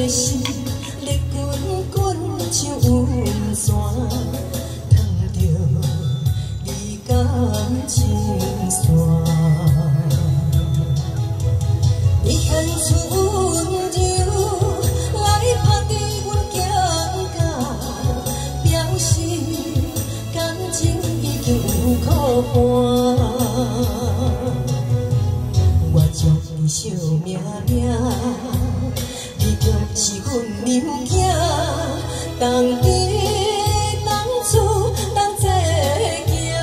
的心，咧滚滚像云线，烫着你感情线。你现出温柔来拍伫阮肩胛，表示感情已经有靠伴。我将你惜命命，你就是阮娘囝，当你当初当这行，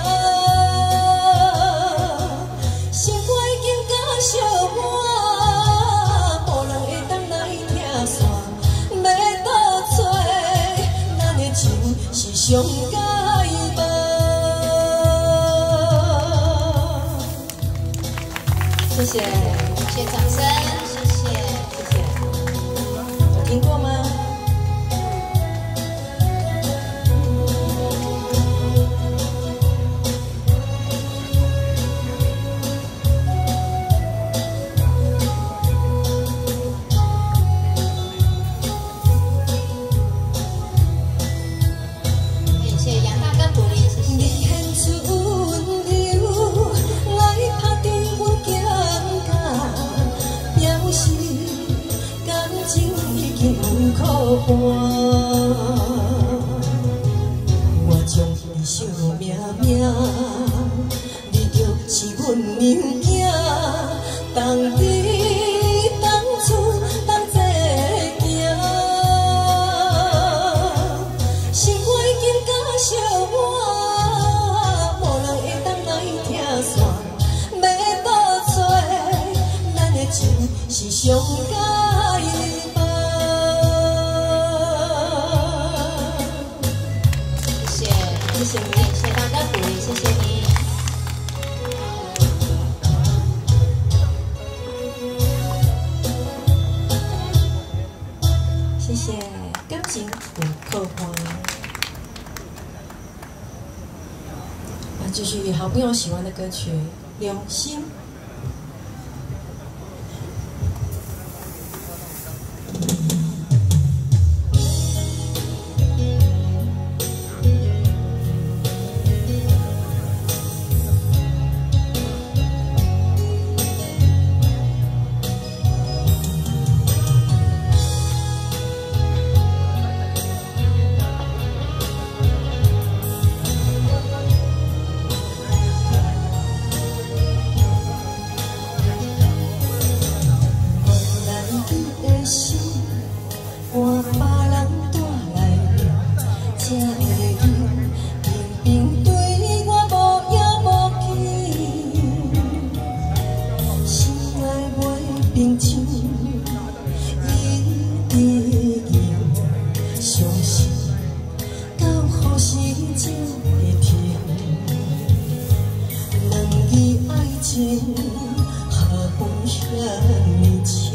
心肝已经甲烧满，无人会当来拆散，要倒找咱的情是上解梦。 谢谢，谢谢掌声，谢谢，谢谢。有听过吗？谢谢杨大哥鼓励，谢谢。你献出温柔来拍伫阮肩。 表示感情已经有靠伴，我将你惜命命，你就是阮娘囝，当你当初当这行，心肝已经甲烧满，无人会当来拆散，要倒找。 情是上解梦。谢谢，谢谢你，谢谢大家鼓励，谢谢你。谢谢，感情有靠伴。继续好朋友喜欢的歌曲《流星》。 换别人带来这个人，偏偏对我无影无气，心内袂平静，一直用相信，到何时才会停？两字爱情，下风遐尼深。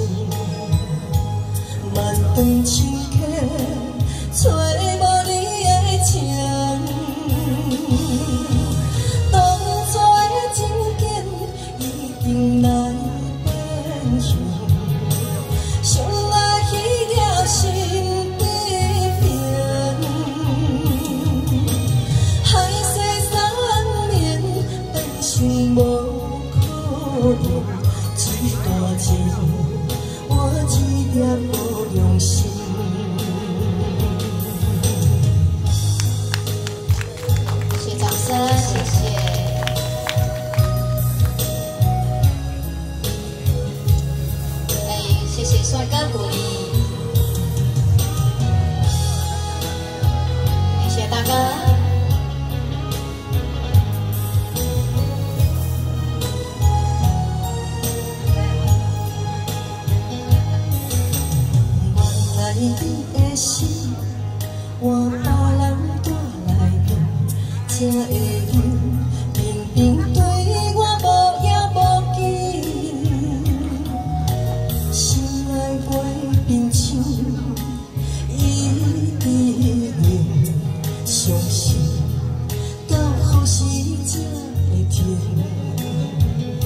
漫长情客，找无你的情。当初的情景已经来变形，想来彼条心悲鸣。海誓山盟，但想无可能，一大情，我一点无用心。谢谢掌声，谢谢。谢谢帅哥鼓励，谢谢大哥。 你的心，换别人带来的这个人，偏偏对我无影无记，心内袂平静，一直忍，相信到何时才会停？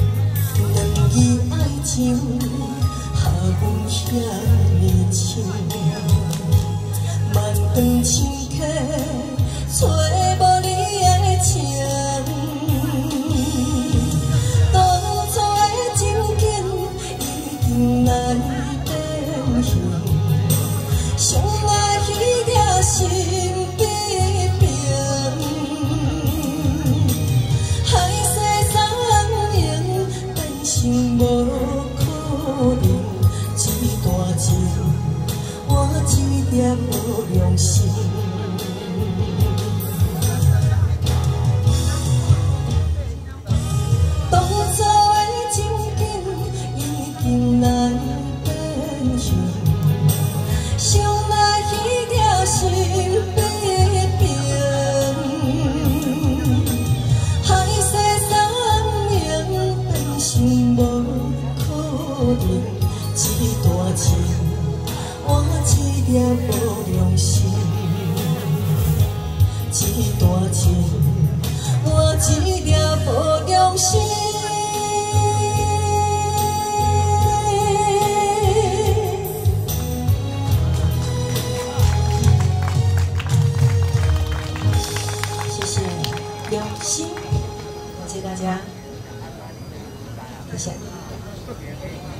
两字爱情，下风遐尼深。 无良心，一大情，我一粒无良心。谢谢良心，感谢大家，谢谢。